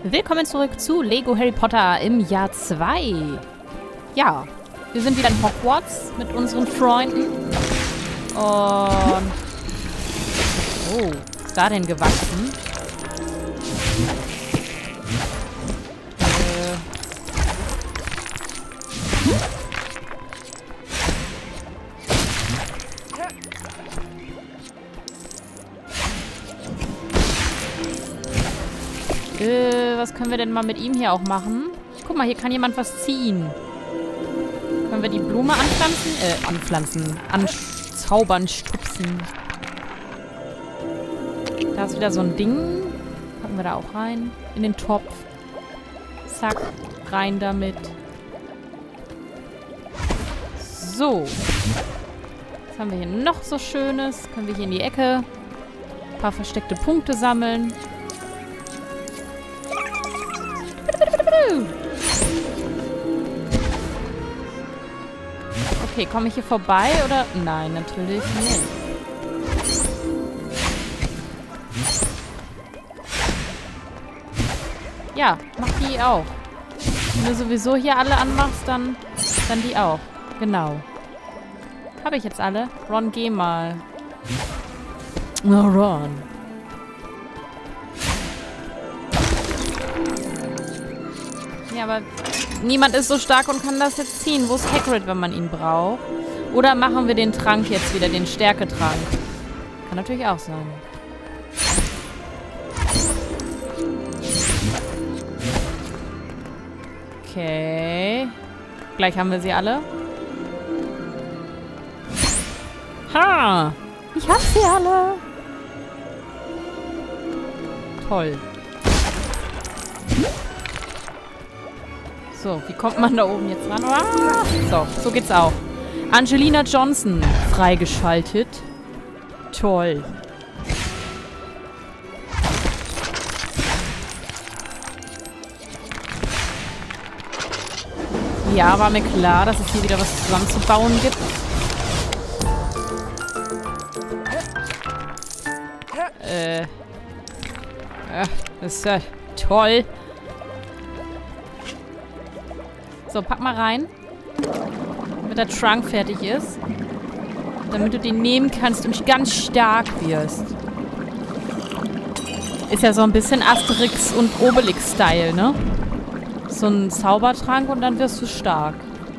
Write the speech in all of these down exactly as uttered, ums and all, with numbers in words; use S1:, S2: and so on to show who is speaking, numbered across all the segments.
S1: Willkommen zurück zu Lego Harry Potter im Jahr zwei. Ja, wir sind wieder in Hogwarts mit unseren Freunden. Und... Oh, was ist da denn gewachsen? Äh, was können wir denn mal mit ihm hier auch machen? Guck mal, hier kann jemand was ziehen. Können wir die Blume anpflanzen? Äh, anpflanzen. Anzaubern, stupsen. Da ist wieder so ein Ding. Packen wir da auch rein. In den Topf. Zack. Rein damit. So. Was haben wir hier noch so Schönes? Können wir hier in die Ecke ein paar versteckte Punkte sammeln. Okay, komme ich hier vorbei oder? Nein, natürlich nicht. Ja, mach die auch. Wenn du sowieso hier alle anmachst, dann, dann die auch. Genau. Habe ich jetzt alle? Ron, geh mal. Oh, Ron. Ja, aber niemand ist so stark und kann das jetzt ziehen. Wo ist Hagrid, wenn man ihn braucht? Oder machen wir den Trank jetzt wieder, den Stärketrank? Kann natürlich auch sein. Okay. Gleich haben wir sie alle. Ha! Ich hab sie alle! Toll. So, wie kommt man da oben jetzt ran? Ah! So, so geht's auch. Angelina Johnson freigeschaltet. Toll. Ja, war mir klar, dass es hier wieder was zusammenzubauen gibt. Äh. äh das ist ja toll. So, pack mal rein. Damit der Trunk fertig ist. Damit du den nehmen kannst und ganz stark wirst. Ist ja so ein bisschen Asterix und Obelix-Style, ne? So ein Zaubertrank und dann wirst du stark.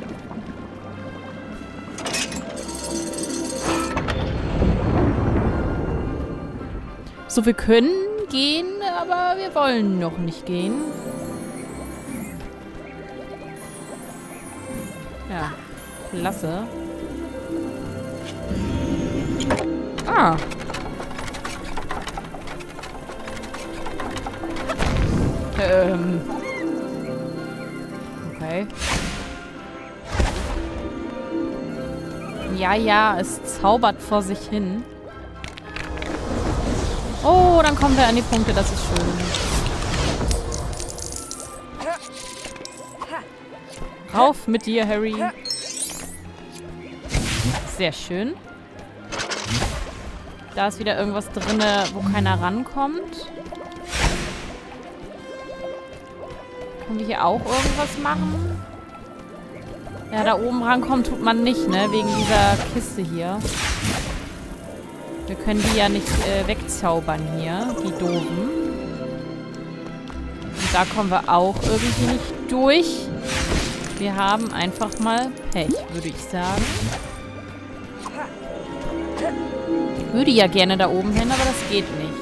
S1: So, wir können gehen, aber wir wollen noch nicht gehen. Ja, klasse. Ah. Ähm. Okay. Ja, ja, es zaubert vor sich hin. Oh, dann kommen wir an die Punkte, das ist schön. Rauf mit dir, Harry. Sehr schön. Da ist wieder irgendwas drin, wo keiner rankommt. Können wir hier auch irgendwas machen? Ja, da oben rankommen tut man nicht, ne? Wegen dieser Kiste hier. Wir können die ja nicht äh, wegzaubern hier, die Doofen. Und da kommen wir auch irgendwie nicht durch. Wir haben einfach mal Pech, würde ich sagen. Ich würde ja gerne da oben hin, aber das geht nicht.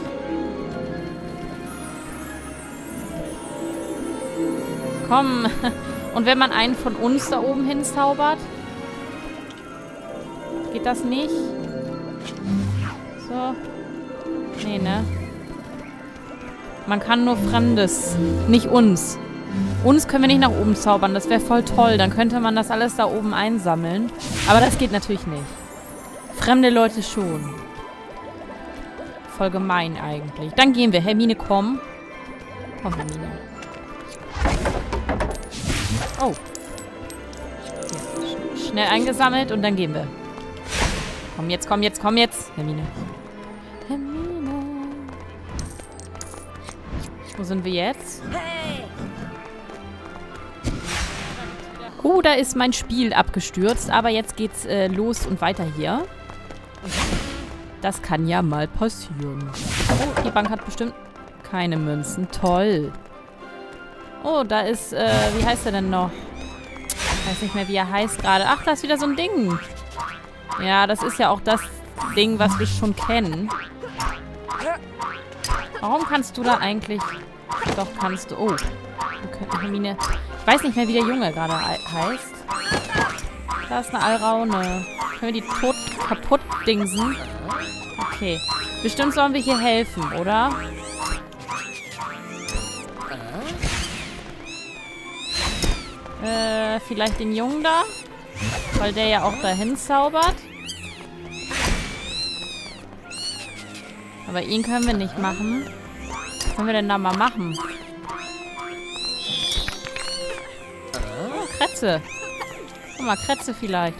S1: Komm. Und wenn man einen von uns da oben hin zaubert? Geht das nicht? So. Nee, ne? Man kann nur Fremdes. Nicht uns. Uns können wir nicht nach oben zaubern. Das wäre voll toll. Dann könnte man das alles da oben einsammeln. Aber das geht natürlich nicht. Fremde Leute schon. Voll gemein eigentlich. Dann gehen wir. Hermine, komm. Komm, Hermine. Oh. Ja, schnell eingesammelt und dann gehen wir. Komm jetzt, komm jetzt, komm jetzt. Hermine. Hermine. Wo sind wir jetzt? Oh, da ist mein Spiel abgestürzt. Aber jetzt geht's äh, los und weiter hier. Das kann ja mal passieren. Oh, die Bank hat bestimmt keine Münzen. Toll. Oh, da ist, äh, wie heißt er denn noch? Ich weiß nicht mehr, wie er heißt gerade. Ach, da ist wieder so ein Ding. Ja, das ist ja auch das Ding, was wir schon kennen. Warum kannst du da eigentlich... Doch, kannst du... Oh. Hermine... Ich weiß nicht mehr, wie der Junge gerade heißt. Da ist eine Alraune. Können wir die tot kaputt dingsen? Okay. Bestimmt sollen wir hier helfen, oder? Äh, vielleicht den Jungen da? Weil der ja auch dahin zaubert. Aber ihn können wir nicht machen. Was können wir denn da mal machen? Oh, Kretze. Guck mal, Kretze vielleicht.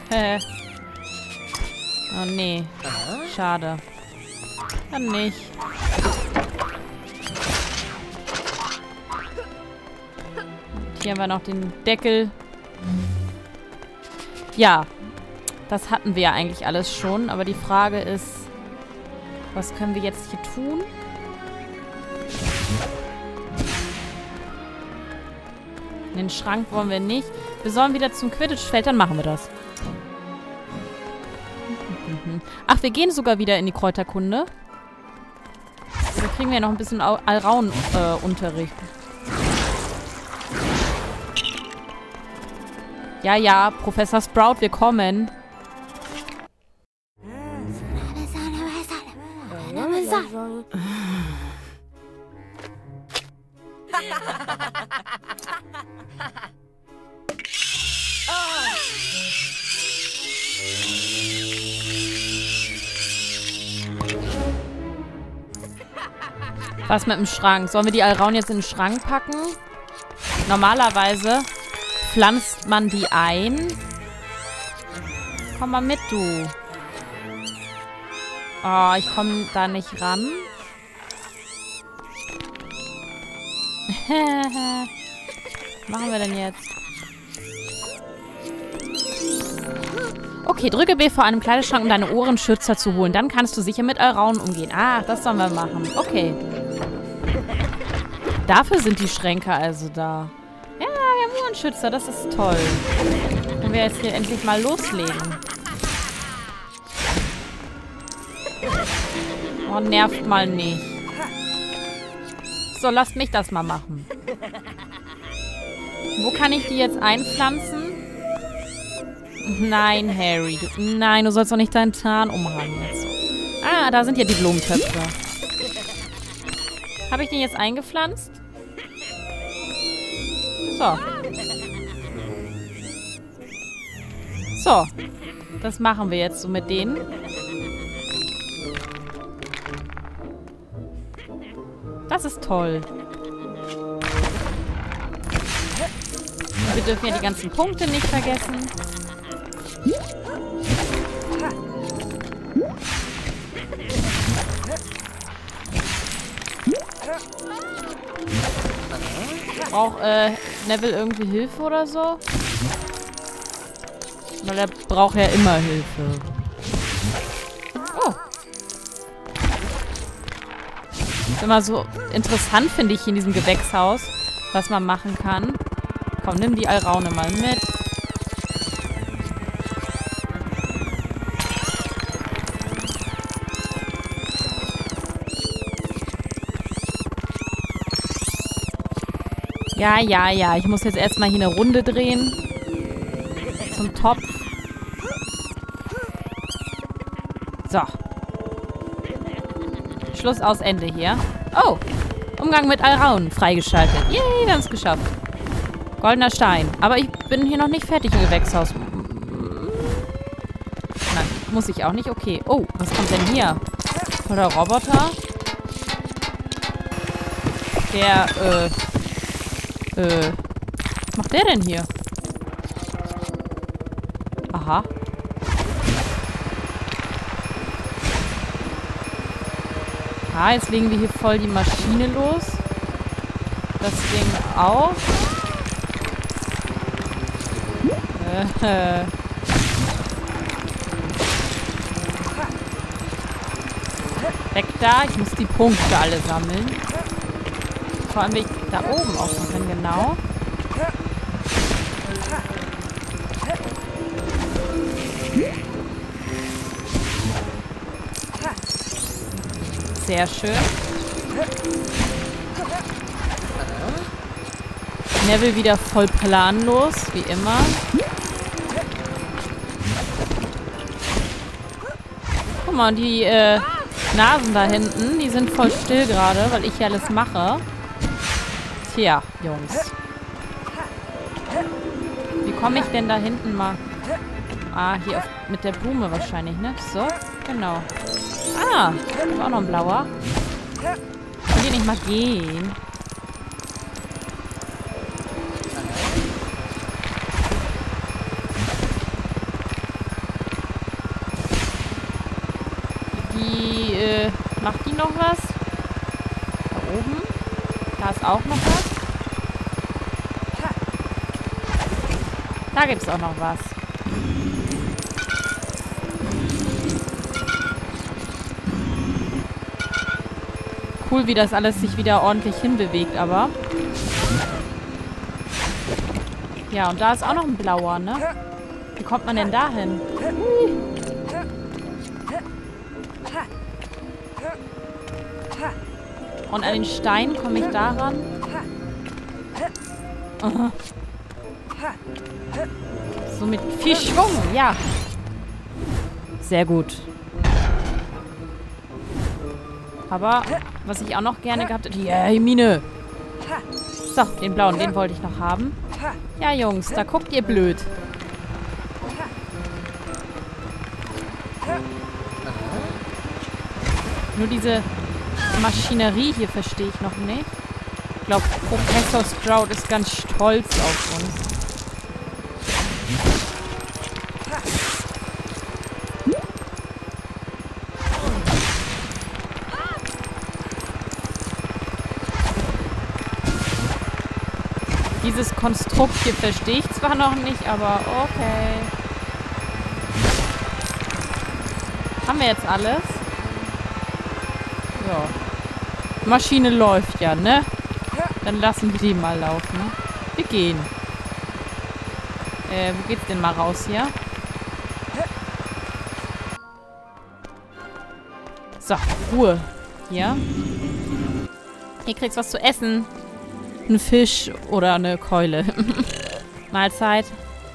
S1: Oh, nee. Schade. Dann nicht. Und hier haben wir noch den Deckel. Ja. Das hatten wir ja eigentlich alles schon. Aber die Frage ist, was können wir jetzt hier tun? In den Schrank wollen wir nicht. Wir sollen wieder zum Quidditch-Feld, dann machen wir das. Ach, wir gehen sogar wieder in die Kräuterkunde. Da kriegen wir ja noch ein bisschen Alraun-Unterricht. Äh, ja, ja, Professor Sprout, wir kommen. Was mit dem Schrank? Sollen wir die Alraun jetzt in den Schrank packen? Normalerweise pflanzt man die ein. Komm mal mit, du. Oh, ich komme da nicht ran. Was machen wir denn jetzt? Okay, drücke B vor einem Kleiderschrank, um deine Ohrenschützer zu holen. Dann kannst du sicher mit Alraun umgehen. Ah, das sollen wir machen. Okay. Dafür sind die Schränke also da. Ja, wir haben Ohrenschützer. Das ist toll. Können wir jetzt hier endlich mal loslegen. Oh, nervt mal nicht. So, lasst mich das mal machen. Wo kann ich die jetzt einpflanzen? Nein, Harry. Du, nein, du sollst doch nicht deinen Tarnumhang jetzt. Ah, da sind ja die Blumentöpfe. Habe ich den jetzt eingepflanzt? So. So. Das machen wir jetzt so mit denen. Das ist toll. Wir dürfen ja die ganzen Punkte nicht vergessen. Braucht äh, Neville irgendwie Hilfe oder so? Weil er braucht ja immer Hilfe. Oh. Ist immer so interessant, finde ich, in diesem Gewächshaus, was man machen kann. Komm, nimm die Alraune mal mit. Ja, ja, ja. Ich muss jetzt erstmal hier eine Runde drehen. Zum Topf. So. Schluss aus Ende hier. Oh. Umgang mit Alraun freigeschaltet. Yay, wir haben es geschafft. Goldener Stein. Aber ich bin hier noch nicht fertig im Gewächshaus. Nein, muss ich auch nicht. Okay. Oh, was kommt denn hier? Oder Roboter? Der, äh... Äh... Was macht der denn hier? Aha. Ah, jetzt legen wir hier voll die Maschine los. das Ding auf. Äh, weg da. Ich muss die Punkte alle sammeln. Vor allem, wenn ich da oben auch noch bin, genau. Sehr schön. Neville wieder voll planlos, wie immer. Guck mal, die äh, Nasen da hinten, die sind voll still gerade, weil ich hier alles mache. Tja, Jungs. Wie komme ich denn da hinten mal? Ah, hier auf, mit der Blume wahrscheinlich, ne? So, genau. Ah, da ist auch noch ein blauer. Kann hier nicht mal gehen. Die, äh, macht die noch was? Da oben? Da ist auch noch was. Da gibt es auch noch was. Cool, wie das alles sich wieder ordentlich hinbewegt, aber. Ja, und da ist auch noch ein blauer, ne? Wie kommt man denn da hin? Und an den Stein komme ich daran. Aha. So mit viel Schwung, ja. Sehr gut. Aber, was ich auch noch gerne gehabt hätte... Ja, yeah, Mine. So, den blauen, den wollte ich noch haben. Ja, Jungs, da guckt ihr blöd. Nur diese Maschinerie hier verstehe ich noch nicht. Ich glaube, Professor Sprout ist ganz stolz auf uns. Dieses Konstrukt hier verstehe ich zwar noch nicht, aber okay. Haben wir jetzt alles? Ja. Maschine läuft ja, ne? Dann lassen wir die mal laufen. Wir gehen. Äh, wo geht's denn mal raus hier? So, Ruhe. Hier. Hier kriegst du was zu essen. Ein Fisch oder eine Keule. Mahlzeit.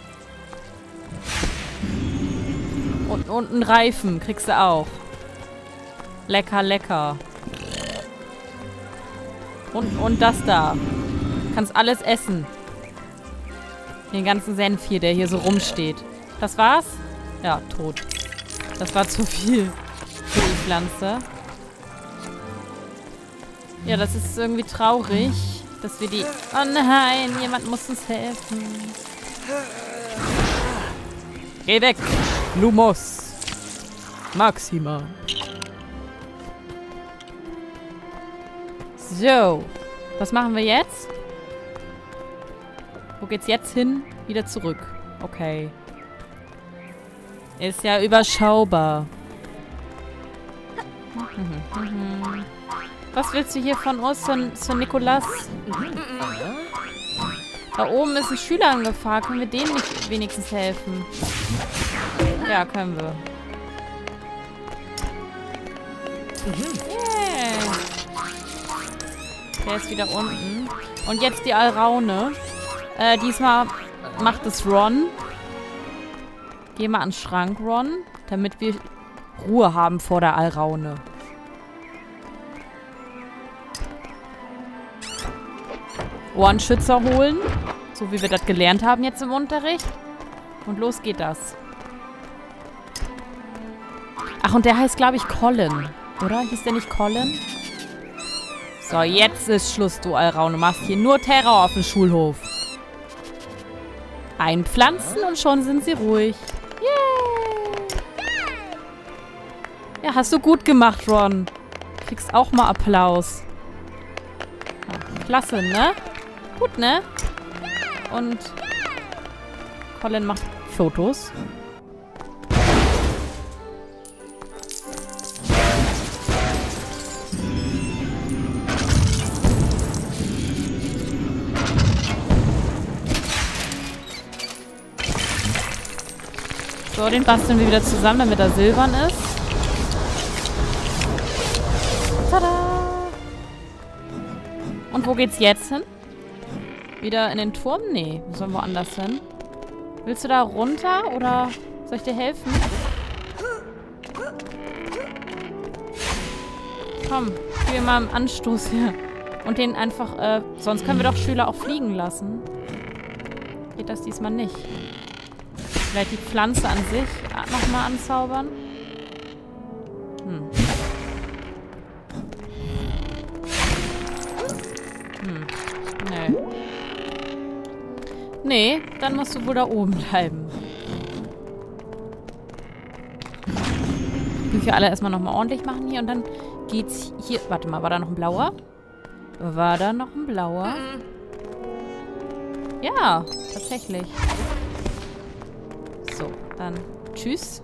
S1: Und, und einen Reifen kriegst du auch. Lecker, lecker. Und, und das da. Kannst alles essen. Den ganzen Senf hier, der hier so rumsteht. Das war's? Ja, tot. Das war zu viel für die Pflanze. Ja, das ist irgendwie traurig. Dass wir die... Oh nein, jemand muss uns helfen. Geh weg, Lumos. Maxima. So. Was machen wir jetzt? Wo geht's jetzt hin? Wieder zurück. Okay. Ist ja überschaubar. Mhm, mhm. Was willst du hier von uns, Sir, Sir Nicholas? Da oben ist ein Schüler in Gefahr. Können wir dem nicht wenigstens helfen? Ja, können wir. Yeah. Der ist wieder unten. Und jetzt die Alraune. Äh, diesmal macht es Ron. Geh mal an den Schrank, Ron. Damit wir Ruhe haben vor der Alraune. Ohrenschützer holen. So wie wir das gelernt haben jetzt im Unterricht. Und los geht das. Ach, und der heißt, glaube ich, Colin. Oder? Hieß der nicht Colin? So, jetzt ist Schluss, du Alraune. Du machst hier nur Terror auf dem Schulhof. Einpflanzen und schon sind sie ruhig. Yay! Ja, hast du gut gemacht, Ron. Kriegst auch mal Applaus. Klasse, ne? Gut, ne? Und Colin macht Fotos. So, den basteln wir wieder zusammen, damit er silbern ist. Tada! Und wo geht's jetzt hin? Wieder in den Turm? Nee, wir sollen woanders hin. Willst du da runter oder soll ich dir helfen? Komm, gib mir mal einen Anstoß hier. Und den einfach, äh, sonst können wir doch Schüler auch fliegen lassen. Geht das diesmal nicht? Vielleicht die Pflanze an sich nochmal anzaubern. Hm. Hm. Nee. Nee, dann musst du wohl da oben bleiben. Bücher alle erstmal nochmal ordentlich machen hier und dann geht's hier... Warte mal, war da noch ein blauer? War da noch ein blauer? Ja, tatsächlich. So, dann tschüss.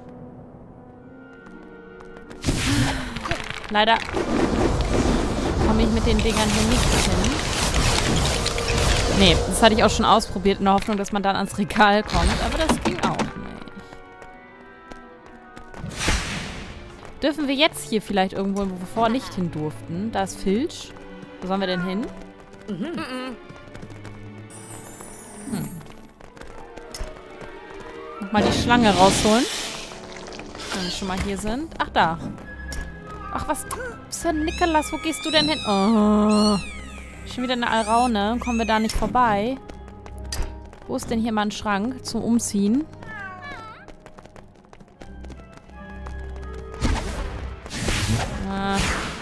S1: Leider komme ich mit den Dingern hier nicht hin. Nee, das hatte ich auch schon ausprobiert in der Hoffnung, dass man dann ans Regal kommt. Aber das ging auch nicht. Dürfen wir jetzt hier vielleicht irgendwo, wo wir vorher nicht hin durften? Da ist Filch. Wo sollen wir denn hin? Mhm. Hm. Nochmal die Schlange rausholen. Wenn wir schon mal hier sind. Ach, da. Ach, was Sir Nicholas, wo gehst du denn hin? Oh. Schon wieder eine Alraune. Kommen wir da nicht vorbei? Wo ist denn hier mal ein Schrank zum Umziehen? Ah.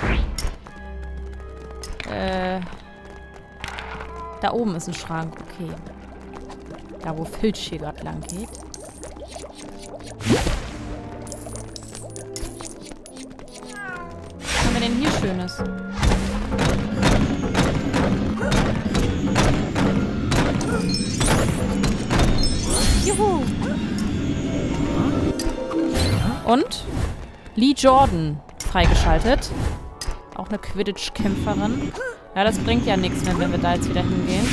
S1: Äh. Da oben ist ein Schrank. Okay. Da, wo Filch hier gerade lang geht. Was haben wir denn hier Schönes? Juhu! Und Lee Jordan freigeschaltet. Auch eine Quidditch-Kämpferin. Ja, das bringt ja nichts mehr, wenn wir da jetzt wieder hingehen.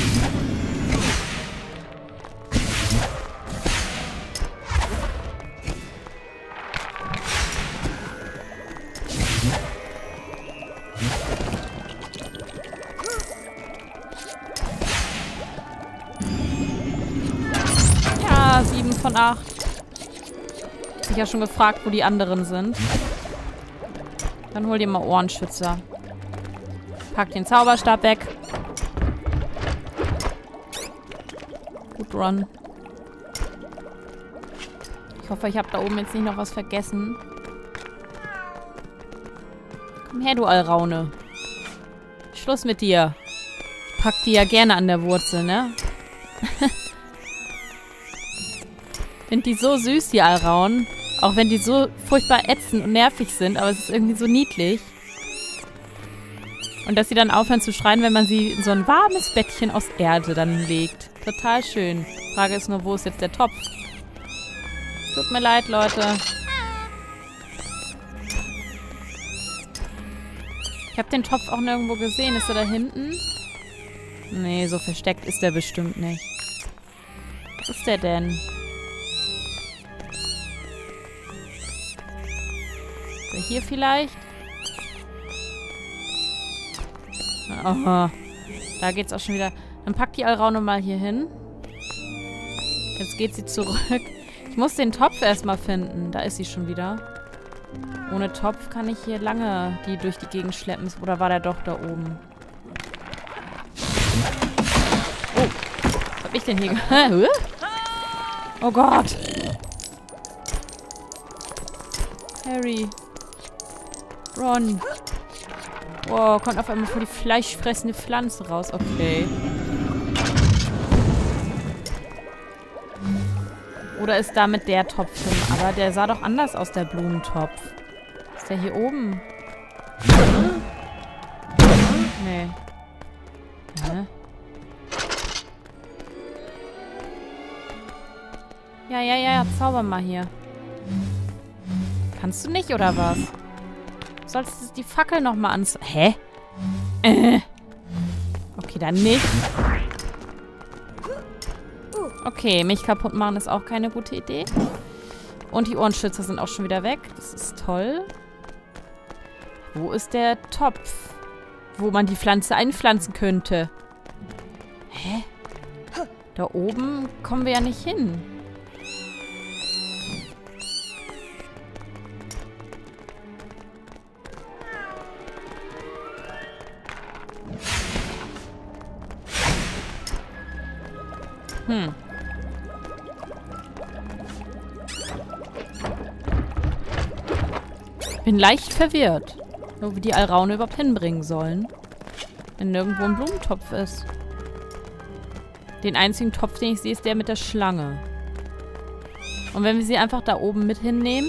S1: Ja, sieben von acht. Ich habe ja schon gefragt, wo die anderen sind. Dann hol dir mal Ohrenschützer. Pack den Zauberstab weg. Gut run. Ich hoffe, ich habe da oben jetzt nicht noch was vergessen. Komm her, du Alraune. Schluss mit dir. Ich pack die ja gerne an der Wurzel, ne? Find die so süß, die Alraunen. Auch wenn die so furchtbar ätzend und nervig sind, aber es ist irgendwie so niedlich. Und dass sie dann aufhören zu schreien, wenn man sie in so ein warmes Bettchen aus Erde dann legt. Total schön. Frage ist nur, wo ist jetzt der Topf? Tut mir leid, Leute. Ich habe den Topf auch nirgendwo gesehen. Ist er da hinten? Nee, so versteckt ist der bestimmt nicht. Was ist der denn? Ist er hier vielleicht? Aha. Da geht's auch schon wieder. Dann packt die Alraune mal hier hin. Jetzt geht sie zurück. Ich muss den Topf erstmal finden. Da ist sie schon wieder. Ohne Topf kann ich hier lange die durch die Gegend schleppen. Oder war der doch da oben? Oh. Was hab ich denn hier ge... Oh Gott. Harry. Ron. Wow, kommt auf einmal vor die fleischfressende Pflanze raus. Okay. Oder ist damit der Topf drin? Aber der sah doch anders aus, der Blumentopf. Ist der hier oben? Nee. Hä? Ja, ja, ja, zauber mal hier. Kannst du nicht, oder was? Du sollst die Fackel nochmal ans... Hä? Äh. Okay, dann nicht. Okay, mich kaputt machen ist auch keine gute Idee. Und die Ohrenschützer sind auch schon wieder weg. Das ist toll. Wo ist der Topf, wo man die Pflanze einpflanzen könnte? Hä? Da oben kommen wir ja nicht hin. Hm. Bin leicht verwirrt, wo wir die Alraune überhaupt hinbringen sollen. Wenn nirgendwo ein Blumentopf ist. Den einzigen Topf, den ich sehe, ist der mit der Schlange. Und wenn wir sie einfach da oben mit hinnehmen?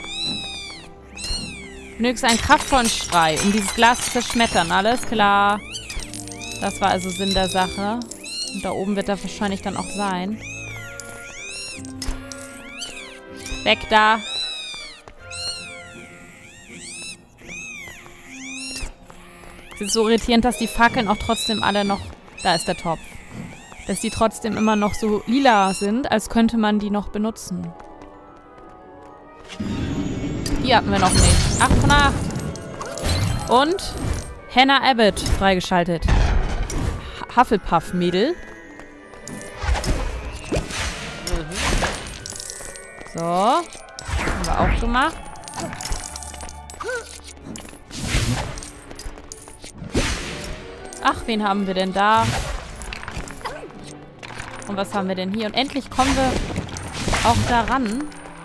S1: Benötigst einen kraftvollen Schrei, um dieses Glas zu zerschmettern. Alles klar. Das war also Sinn der Sache. Und da oben wird er wahrscheinlich dann auch sein. Weg da. Es ist so irritierend, dass die Fackeln auch trotzdem alle noch... Da ist der Topf. Dass die trotzdem immer noch so lila sind, als könnte man die noch benutzen. Die hatten wir noch nicht. acht von acht. Und Hannah Abbott freigeschaltet. Hufflepuff-Mädel. So. Haben wir auch gemacht. Ach, wen haben wir denn da? Und was haben wir denn hier? Und endlich kommen wir auch daran.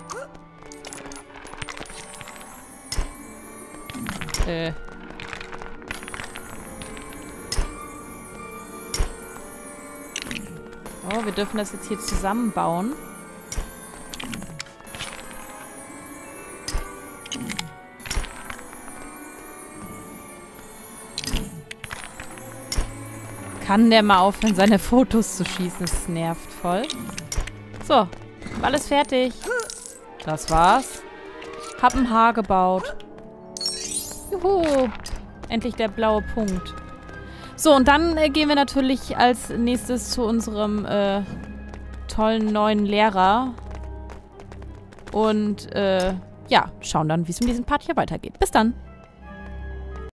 S1: Äh. Oh, wir dürfen das jetzt hier zusammenbauen. Kann der mal aufhören, seine Fotos zu schießen? Das nervt voll. So, alles fertig. Das war's. Hab ein Haar gebaut. Juhu. Endlich der blaue Punkt. So, und dann äh, gehen wir natürlich als nächstes zu unserem äh, tollen neuen Lehrer. Und äh, ja, schauen dann, wie es in diesem Part hier weitergeht. Bis dann.